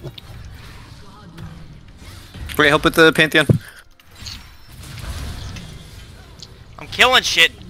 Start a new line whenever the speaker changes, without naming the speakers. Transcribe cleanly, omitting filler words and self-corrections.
Wait, help with the Pantheon.
I'm killing shit.